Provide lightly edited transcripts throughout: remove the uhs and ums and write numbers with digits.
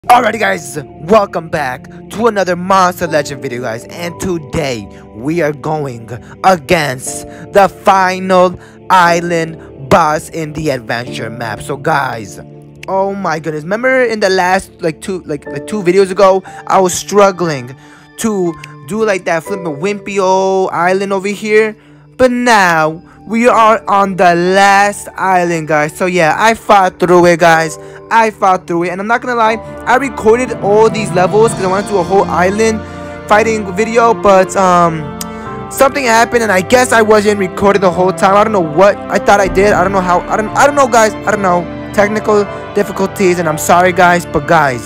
Alrighty guys, welcome back to another Monster Legend video guys, and today we are going against the final island boss in the adventure map. So guys, oh my goodness, remember in the last two videos ago, I was struggling to do that flipping wimpy old island over here, but now we are on the last island guys. So yeah, I fought through it guys. And I'm not gonna lie, I recorded all these levels because I wanted to do a whole island fighting video, but something happened and I guess I wasn't recorded the whole time. I don't know what I thought I did. I don't know how. I don't know guys. I don't know. Technical difficulties, and I'm sorry guys, but guys,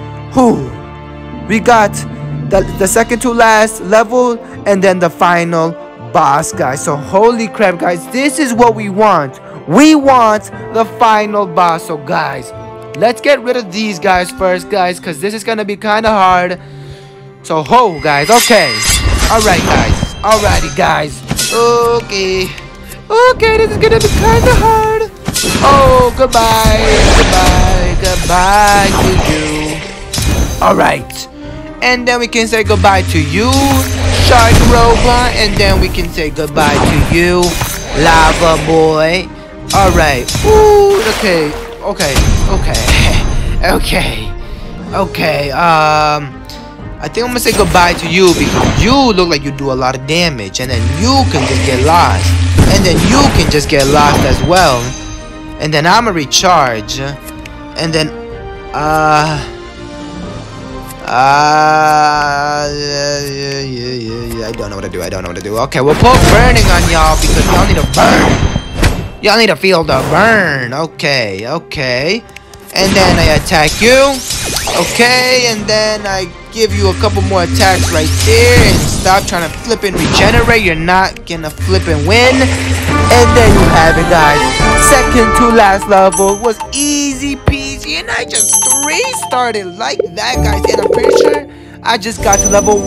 we got the second to last level and then the final boss guys. So holy crap guys, this is what we want. We want the final boss. So guys, let's get rid of these guys first guys, because this is gonna be kind of hard. So guys, okay, alrighty guys, okay, this is gonna be kind of hard. Oh, goodbye to you. Alright, and then we can say goodbye to you, Shark Robot, and then we can say goodbye to you, Lava Boy. Alright, okay, I think I'm gonna say goodbye to you because you look like you do a lot of damage, and then you can just get lost, and then you can just get lost as well, and then I'm gonna recharge, and then I don't know what to do. Okay, we'll put burning on y'all because y'all need to burn. Y'all need to feel the burn. Okay. And then I attack you. Okay, and then I give you a couple more attacks right there. And stop trying to flip and regenerate. You're not gonna flip and win. And then you have it, guys. Second to last level was easy peasy. And I just restarted like that, guys. And I'm pretty sure I just got to level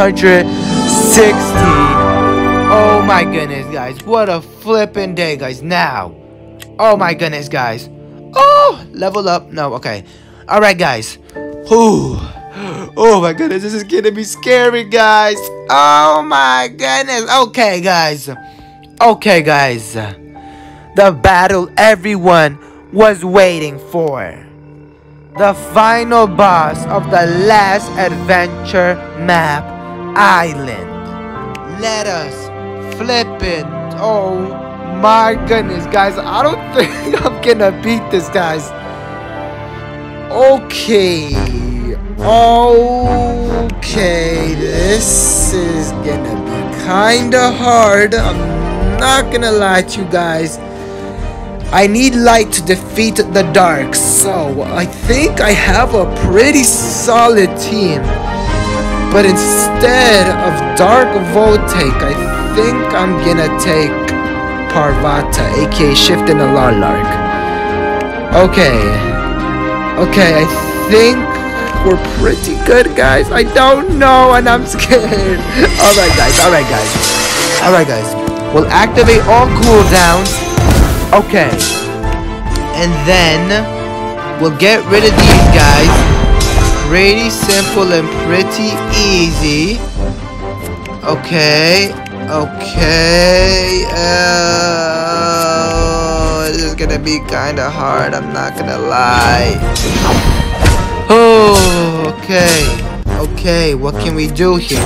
160. Oh my goodness, guys. What a flippin' day, guys. Now. Oh my goodness, guys. Oh, level up. No, okay. Alright, guys. Oh my goodness. This is gonna be scary, guys. Oh my goodness. Okay, guys. The battle everyone was waiting for. The final boss of the last adventure map island. Let us flip it. Oh my goodness, guys. I don't think I'm gonna beat this, guys. Okay, this is gonna be kinda hard. I'm not gonna lie to you guys. I need light to defeat the dark, so I think I have a pretty solid team. But instead of Dark Voltaic, I think I'm gonna take Parvata, aka Shifting the Larlark. Okay, I think we're pretty good, guys. I don't know, and I'm scared. Alright guys. We'll activate all cooldowns. Okay. And then we'll get rid of these guys. Pretty simple and pretty easy. Okay. This is gonna be kinda hard, I'm not gonna lie. Oh, okay, what can we do here?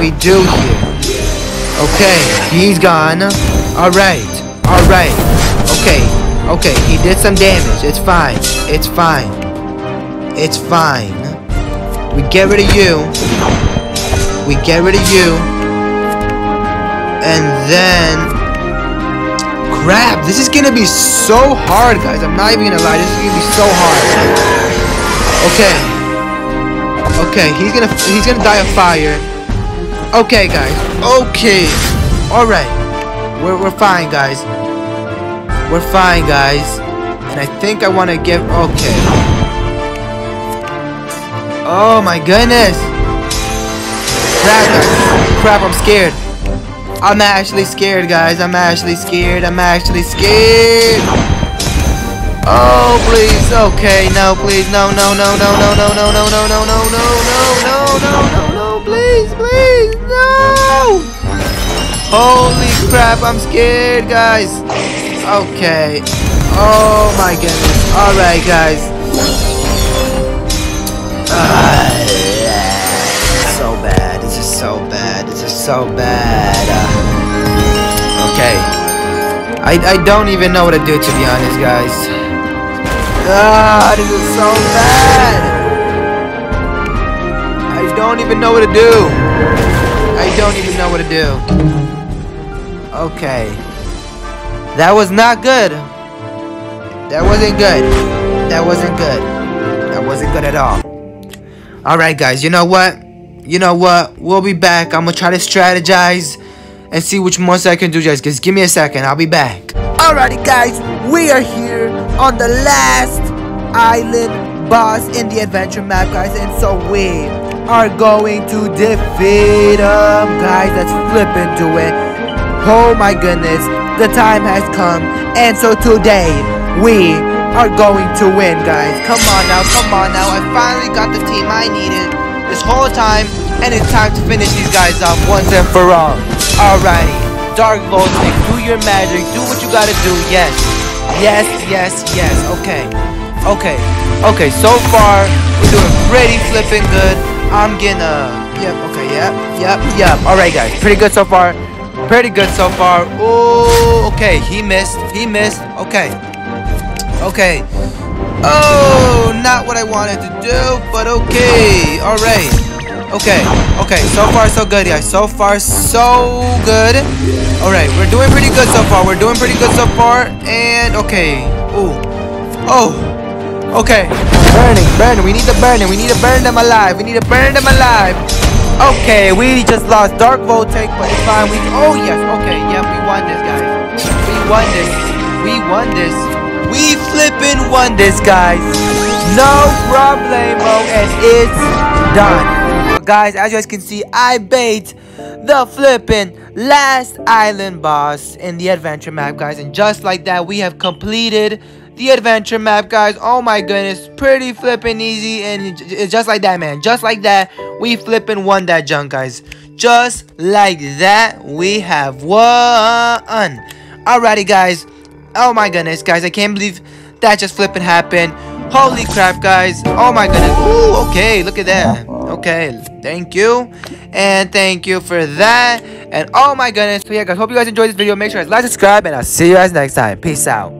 Okay, he's gone. Alright. Okay, he did some damage. It's fine. We get rid of you. And then crap, this is gonna be so hard, guys. I'm not even gonna lie, this is gonna be so hard. Okay, he's gonna die of fire. Okay, guys. Alright. We're fine, guys. And I think I wanna give oh my goodness. Crap, I'm scared. I'm actually scared, guys. Oh, please. Okay, no, please. No, no, no, no, no, no, no, no, no, no, no, no, no, no, no, no, no, please, please, no. Holy crap, I'm scared, guys. Okay. Oh my goodness. Alright, guys. So bad. This is so bad. This is so bad. Okay. I don't even know what to do, to be honest, guys. This is so bad. I don't even know what to do. I don't even know what to do. Okay. That was not good. That wasn't good. That wasn't good. That wasn't good at all. Alright, guys. You know what? You know what? We'll be back. I'm gonna try to strategize and see which monster I can do, guys. Just give me a second. I'll be back. Alrighty, guys. We are here on the last island boss in the adventure map, guys. And so we are going to defeat him, guys. Let's flip into it. Oh my goodness. The time has come. And so today, we are going to win, guys. Come on now. Come on now. I finally got the team I needed this whole time. And it's time to finish these guys off once and for all. Alrighty. Dark Voltic, do your magic. Do what you gotta do. Yes. Yes, yes, yes. Okay. Okay. Okay, so far, we're doing pretty flipping good. I'm gonna... Yep, okay, yep. Alright, guys. Pretty good so far. Pretty good so far. Oh, okay. He missed. He missed. Okay. Okay. Oh, not what I wanted to do, but okay. Alright. Okay. Okay. So far, so good, guys. So far, so good. Alright. We're doing pretty good so far. We're doing pretty good so far. And, okay. Ooh. Oh. Okay. Burning. We need to burn them. We need to burn them alive. We need to burn them alive. Okay, we just lost Dark Voltic, but it's fine. Oh yes, okay, yep, we won this, guys. We won this. We won this. We flippin' won this, guys. No problemo, and it's done. Guys, as you guys can see, I bait the flippin' last island boss in the adventure map, guys. And just like that, we have completed the adventure map, guys. Oh my goodness, pretty flippin' easy. And it's just like that, man. Just like that, we flippin' won that junk, guys. Just like that, we have won. Alrighty, guys. Oh my goodness, guys. I can't believe that just flippin' happened. Holy crap, guys. Oh my goodness. Ooh, okay, look at that. Okay, thank you. And thank you for that. And oh my goodness. So yeah, guys, hope you guys enjoyed this video. Make sure you guys like, subscribe, and I'll see you guys next time. Peace out.